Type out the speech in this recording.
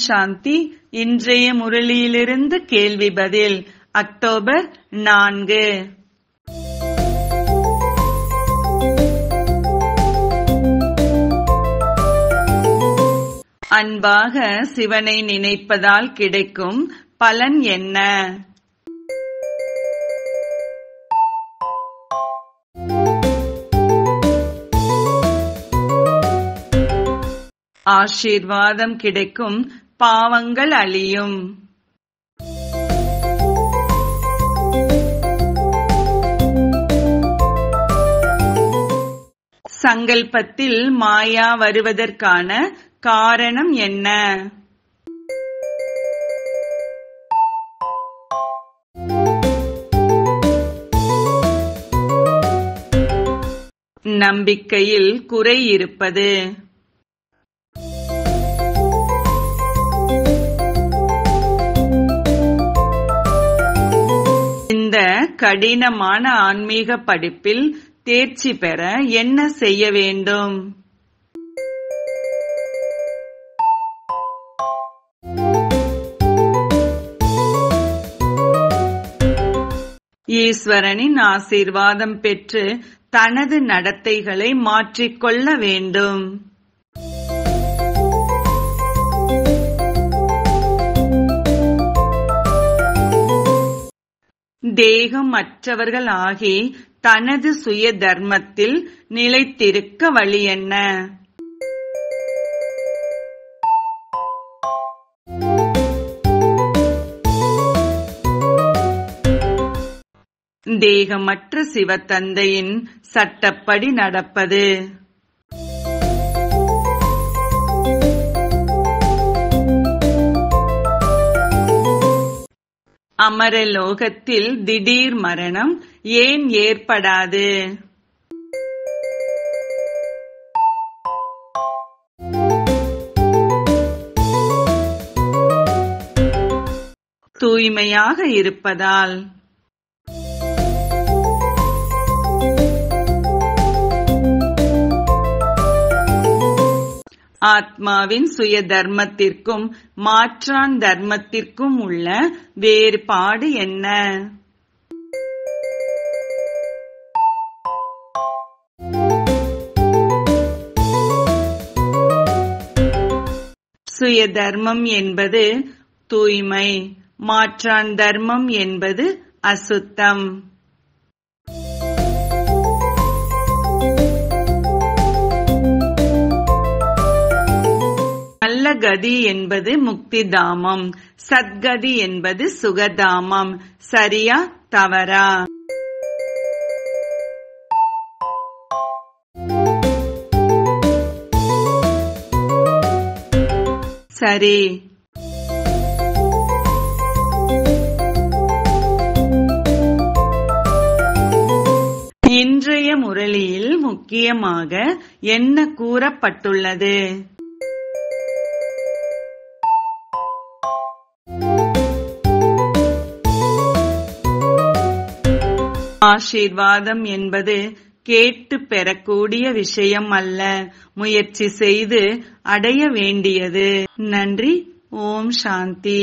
சாந்தி. இன்றைய முரளியிலிருந்து கேள்வி பதில். அக்டோபர் 4. அன்பாக சிவனை நினைப்பதால் கிடைக்கும் பலன் என்ன? ஆசீர்வாதம் கிடைக்கும், பாவங்கள் அழியும். சங்கல்பத்தில் மாயா வருவதற்கான காரணம் என்ன? நம்பிக்கையில் குறை இருப்பது. இந்த கடினமான ஆன்மீக படிப்பில் தேர்ச்சி பெற என்ன செய்ய வேண்டும்? ஈஸ்வரனின் ஆசீர்வாதம் பெற்று தனது நடத்தைகளை மாற்றிக்கொள்ள வேண்டும். தேகம் அற்றவர்கள் ஆகி தனது சுய தர்மத்தில் நிலைத்திருக்க வழி என்ன? தேகமற்ற சிவத்தந்தையின் சட்டப்படி நடப்பது. அமரலோகத்தில் திடீர் மரணம் ஏன் ஏற்படாது? தூய்மையாக இருப்பதால். ஆத்மாவின் சுய தர்மத்திற்கும் மாற்றான் தர்மத்திற்கும் உள்ள வேறுபாடு என்ன? சுய தர்மம் என்பது தூய்மை, மாற்றான் தர்மம் என்பது அசுத்தம். நல்ல கதி என்பது முக்தி தாமம், சத்கதி என்பது சுகதாமம். சரியா தவறா? சரி. இன்றைய முரளியில் முக்கியமாக என்ன கூறப்பட்டுள்ளது? ஆசீர்வாதம் என்பது கேட்டு பெறக்கூடிய விஷயம் அல்ல, முயற்சி செய்து அடைய வேண்டியது. நன்றி. ஓம் சாந்தி.